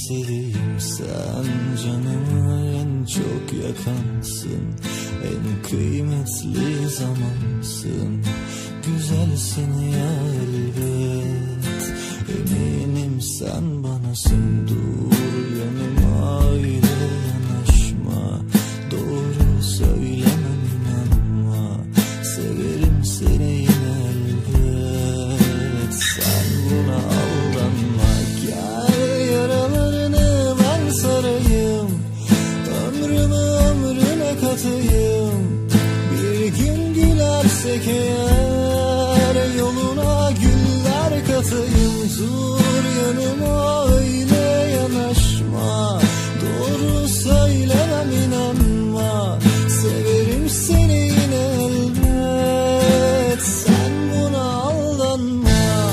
istediğim sen, canımı en çok yakansın, en kıymetli zamansın, güzelsin ya elbet, eminim sen banasın. Dur yanıma öyle yanaşma, doğru söylemem inanma, severim seni yine elbet, sen buna aldanma. Gel yaralarını ben sarayım, ömrümü ömrüne katayım, bir gün gülersek eğer yoluna güller katayım. Dur yanıma öyle yanaşma, doğru söylemem inanma, severim seni yine elbet, sen buna aldanma.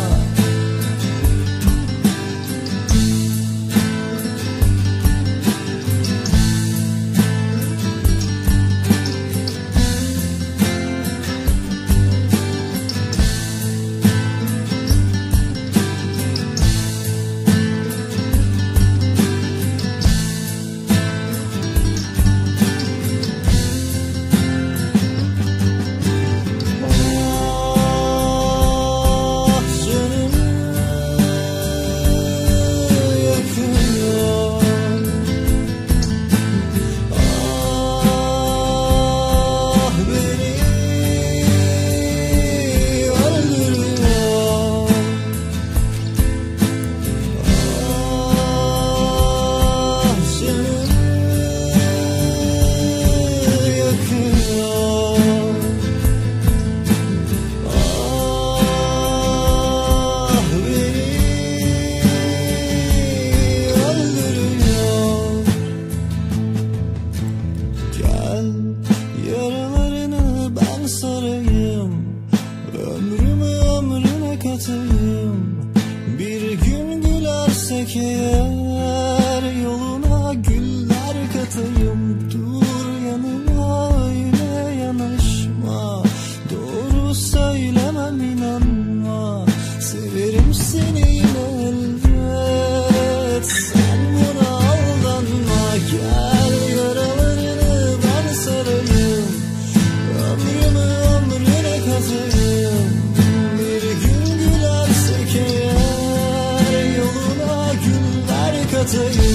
Yaralarını ben sarayım, ömrümü ömrüne katayım, bir gün gülersek eğer yoluna güller katayım. Dur yanıma öyle yanaşma, doğru söylemem inanma, severim seni yine elbet, sen buna aldanma. Gel yaralarını ben sarayım, ömrümü ömrüne katayım, bir gün gülersek eğer yoluna güller katayım.